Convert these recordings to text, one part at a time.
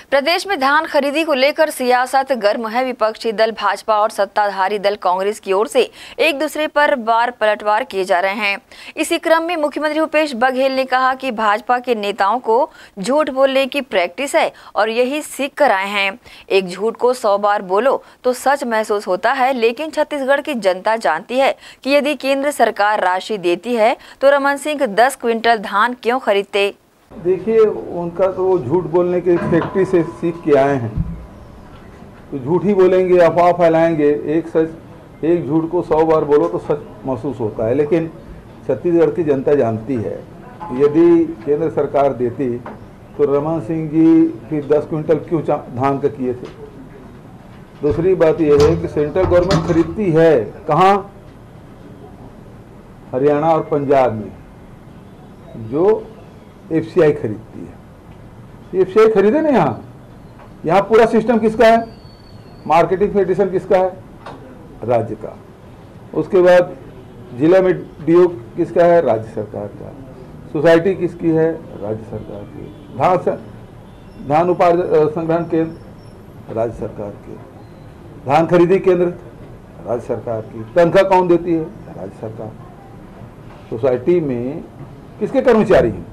प्रदेश में धान खरीदी को लेकर सियासत गर्म है। विपक्षी दल भाजपा और सत्ताधारी दल कांग्रेस की ओर से एक दूसरे पर बार पलटवार किए जा रहे हैं। इसी क्रम में मुख्यमंत्री भूपेश बघेल ने कहा कि भाजपा के नेताओं को झूठ बोलने की प्रैक्टिस है और यही सीख कर आए हैं। एक झूठ को 100 बार बोलो तो सच महसूस होता है, लेकिन छत्तीसगढ़ की जनता जानती है कि यदि केंद्र सरकार राशि देती है तो रमन सिंह 10 क्विंटल धान क्यों खरीदते। देखिए, उनका तो वो झूठ बोलने की फैक्ट्री से सीख के आए हैं, तो झूठ ही बोलेंगे, अफवाह फैलाएंगे। एक झूठ को 100 बार बोलो तो सच महसूस होता है, लेकिन छत्तीसगढ़ की जनता जानती है यदि केंद्र सरकार देती तो रमन सिंह जी फिर 10 क्विंटल क्यों धान का किए थे। दूसरी बात यह है कि सेंट्रल गवर्नमेंट खरीदती है कहाँ? हरियाणा और पंजाब में, जो एफसीआई खरीदती है। एफसीआई खरीदे ना, यहाँ पूरा सिस्टम किसका है? मार्केटिंग फेडरेशन किसका है? राज्य का। उसके बाद जिला में डीओ किसका है? राज्य सरकार का। सोसाइटी किसकी है? राज्य सरकार की। धान उपार्जन संग्रहण केंद्र राज्य सरकार के। धान खरीदी केंद्र राज्य सरकार की। तनख्वाह कौन देती है? राज्य सरकार। सोसाइटी में किसके कर्मचारी हैं?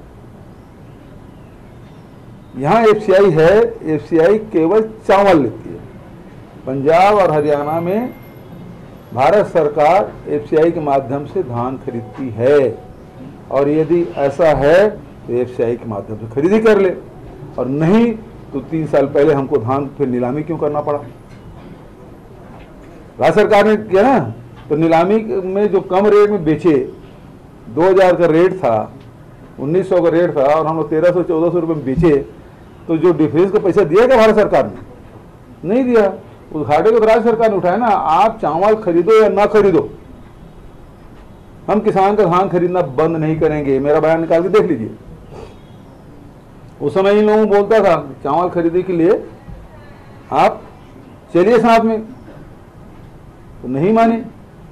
यहाँ एफसीआई है। एफसीआई केवल चावल लेती है। पंजाब और हरियाणा में भारत सरकार एफसीआई के माध्यम से धान खरीदती है, और यदि ऐसा है तो एफसीआई के माध्यम से खरीदी कर ले, और नहीं तो 3 साल पहले हमको धान फिर नीलामी क्यों करना पड़ा? राज्य सरकार ने किया ना, तो नीलामी में जो कम रेट में बेचे, 2000 का रेट था, 1900 का रेट था, और हम लोग 1300-1400 रुपये में बेचे, तो जो डिफरेंस का पैसा दिया क्या भारत सरकार ने? नहीं दिया। उस घाटे को तो राज्य सरकार ने उठाया ना। आप चावल खरीदो या ना खरीदो, हम किसान का धान खरीदना बंद नहीं करेंगे। मेरा बयान निकाल के देख लीजिए। उस समय इन लोगों को बोलता था चावल खरीदने के लिए आप चलिए साथ में, तो नहीं माने।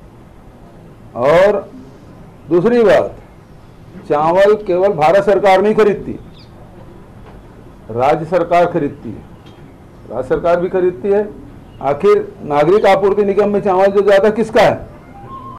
और दूसरी बात, चावल केवल भारत सरकार नहीं खरीदती, राज्य सरकार खरीदती है। राज्य सरकार भी खरीदती है। आखिर नागरिक आपूर्ति निगम में चावल जो जाता किसका है?